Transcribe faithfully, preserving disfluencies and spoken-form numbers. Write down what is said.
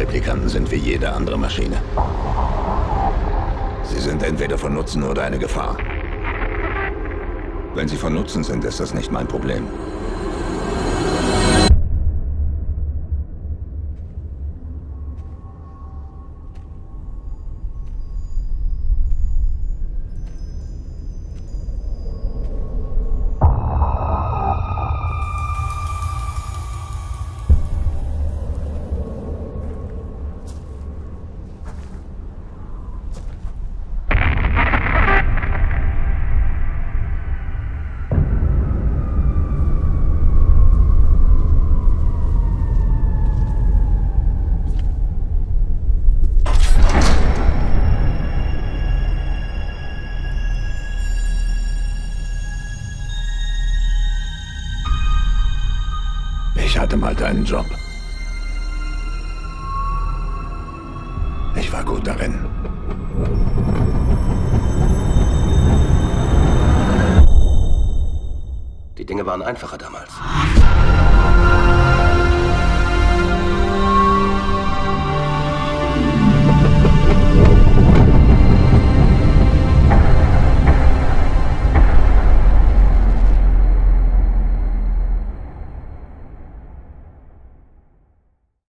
Replikanten sind wie jede andere Maschine. Sie sind entweder von Nutzen oder eine Gefahr. Wenn sie von Nutzen sind, ist das nicht mein Problem. Ich hatte mal deinen Job. Ich war gut darin. Die Dinge waren einfacher damals.